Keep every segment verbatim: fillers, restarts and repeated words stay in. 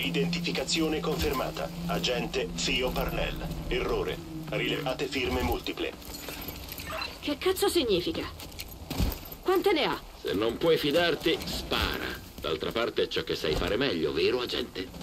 Identificazione confermata. Agente Theo Parnell. Errore. Rilevate firme multiple. Che cazzo significa? Quante ne ha? Se non puoi fidarti, spara. D'altra parte è ciò che sai fare meglio, vero, agente?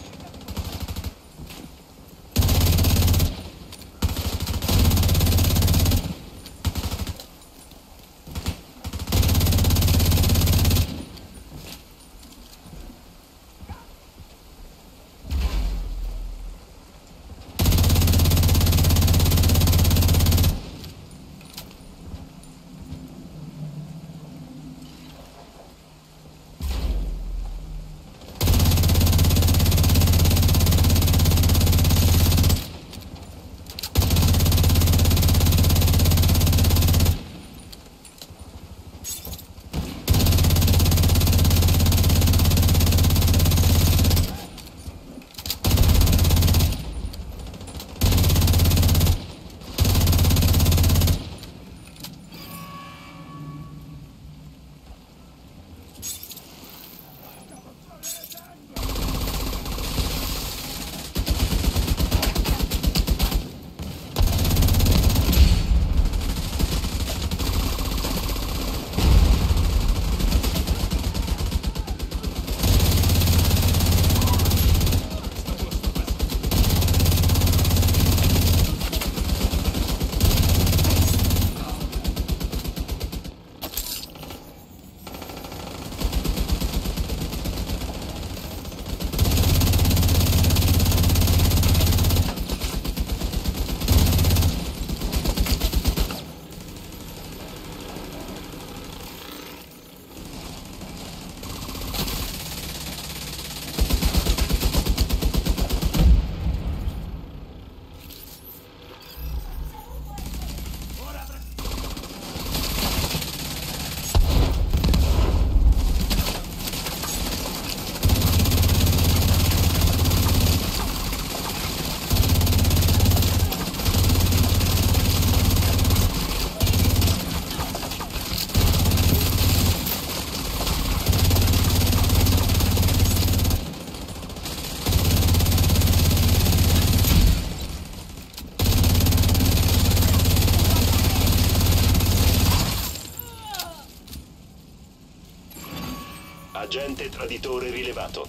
Agente traditore rilevato.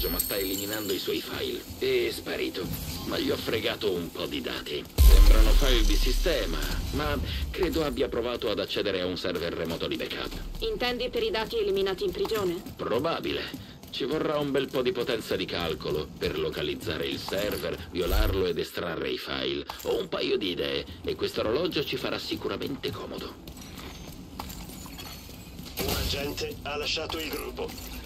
orologio, ma sta eliminando i suoi file. È sparito. Ma gli ho fregato un po' di dati. Sembrano file di sistema, ma credo abbia provato ad accedere a un server remoto di backup. Intendi per i dati eliminati in prigione? Probabile. Ci vorrà un bel po' di potenza di calcolo per localizzare il server, violarlo ed estrarre i file. Ho un paio di idee e questo orologio ci farà sicuramente comodo. Un agente ha lasciato il gruppo.